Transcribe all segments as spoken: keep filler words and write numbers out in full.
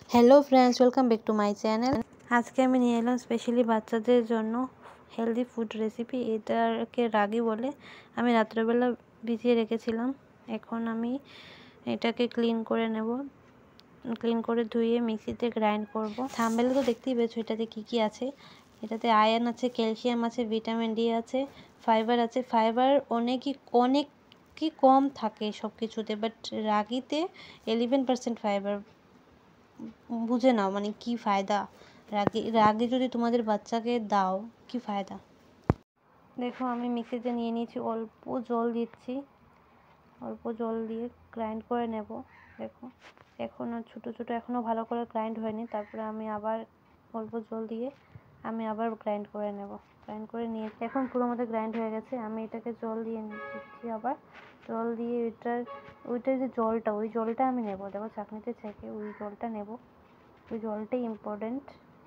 Hello friends, welcome back to my channel. আজকে আমি নিয়ে এলাম স্পেশালি বাচ্চাদের জন্য হেলদি ফুড রেসিপি। এটাকে রাগি বলে। আমি রাত্রেবেলা ভিজিয়ে রেখেছিলাম। এখন আমি এটাকে ক্লিন করে নেব। ক্লিন করে ধুয়ে মিক্সিতে গ্রাইন্ড করব। থাম্বনেলে তো দেখতেই পেয়েছো এটাতে কী কী আছে। এটাতে আয়রন আছে, ক্যালসিয়াম আছে, ভিটামিন ডি আছে, ফাইবার আছে। ফাইবার অনেকই অনেকই কম থাকে সব কিছুতে, বাট রাগিতে ইলেভেন পার্সেন্ট ফাইবার। বুঝে নাও মানে কি ফায়দা। রাগে রাগে যদি তোমাদের বাচ্চাকে দাও কি ফায়দা। দেখো আমি মিক্সিতে নিয়ে নিয়েছি, অল্প জল দিচ্ছি, অল্প জল দিয়ে গ্রাইন্ড করে নেব। দেখো এখনও ছোটো ছোটো এখনও ভালো করে গ্রাইন্ড হয়নি। তারপরে আমি আবার অল্প জল দিয়ে আমি আবার গ্রাইন্ড করে নেব। গ্রাইন্ড করে নিয়ে এখন পুরো মতো গ্রাইন্ড হয়ে গেছে। আমি এটাকে জল দিয়ে দিচ্ছি, আবার জল দিয়ে এটার ওইটার যে জলটা ওই জলটা আমি নেব। দেখো চাকনিতে ছেঁকে ওই জলটা নেব। ওই জলটাই ইম্পর্টেন্ট।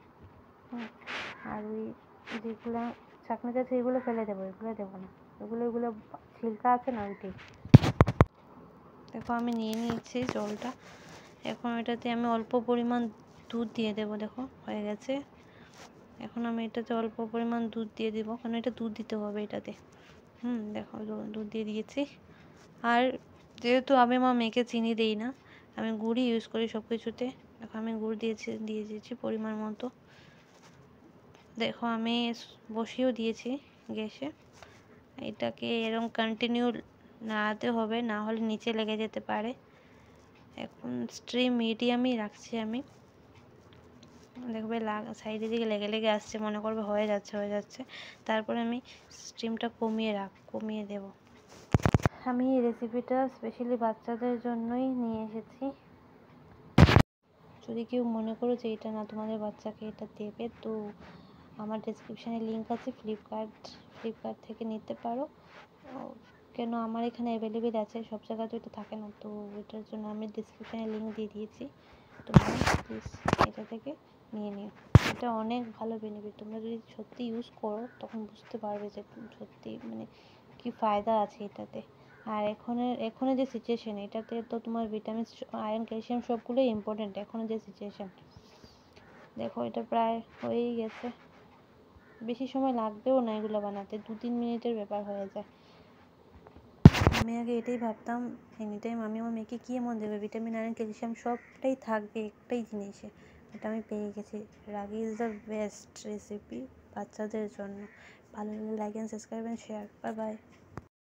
আর ওই যেগুলো চাকনিতে আছে এগুলো ফেলে দেবো, এগুলো দেবো না। ওগুলো ওগুলো ছিলকা আছে না, ওইটাই। দেখো আমি নিয়ে নিয়েছি জলটা। এখন এটাতে আমি অল্প পরিমাণ দুধ দিয়ে দেবো। দেখো হয়ে গেছে। এখন আমি এটাতে অল্প পরিমাণ দুধ দিয়ে দেবো, কারণ এটা দুধ দিতে হবে এটাতে। হুম দেখো দুধ দিয়ে দিয়েছি। আর যেহেতু আমি আমার মেয়েকে চিনি দিই না, আমি গুড়ই ইউজ করি সব কিছুতে। দেখো আমি গুড় দিয়েছি দিয়ে দিয়েছি পরিমাণ মতো। দেখো আমি বসিয়েও দিয়েছি গ্যাসে। এটাকে এরকম কন্টিনিউ নাড়াতে হবে, না হলে নিচে লেগে যেতে পারে। এখন স্টিম মিডিয়ামই রাখছি আমি। দেখবে সাইডের দিকে লেগে লেগে আসছে, মনে করবে হয়ে যাচ্ছে হয়ে যাচ্ছে তারপরে আমি স্টিমটা কমিয়ে রাখ কমিয়ে দেব। আমি এই রেসিপিটা স্পেশালি বাচ্চাদের জন্যই নিয়ে এসেছি। যদি কেউ মনে করো যে এটা না তোমাদের বাচ্চাকে এটা দেবে, তো আমার ডেসক্রিপশানে লিঙ্ক আছে, ফ্লিপকার্ট ফ্লিপকার্ট থেকে নিতে পারো। কেন আমার এখানে অ্যাভেলেবেল আছে, সব জায়গায় তো এটা থাকে না, তো এটার জন্য আমি ডেসক্রিপশানে লিঙ্ক দিয়ে দিয়েছি। তোমরা প্লিজ এটা থেকে নিয়ে নিও। এটা অনেক ভালো বেনিফিট। তোমরা যদি সত্যি ইউজ করো তখন বুঝতে পারবে যে সত্যি মানে কি ফায়দা আছে এটাতে। আর এখনের এখনের যে সিচুয়েশান, এটাতে তো তোমার ভিটামিন, আয়রন, ক্যালসিয়াম সবগুলোই ইম্পর্টেন্ট এখনের যে সিচুয়েশান। দেখো এটা প্রায় হয়েই গেছে। বেশি সময় লাগবেও না এগুলো বানাতে, দু তিন মিনিটের ব্যাপার হয়ে যায়। আমি আগে এটাই ভাবতাম এনি টাইম আমি আমার মেয়েকে কী এমন দেবে, ভিটামিন, আয়রন, ক্যালসিয়াম সবটাই থাকবে একটাই জিনিসে। এটা আমি পেয়ে গেছি। রাগি ইজ দ্য বেস্ট রেসিপি বাচ্চাদের জন্য। ভালো লাগলে like and subscribe and share. Bye by.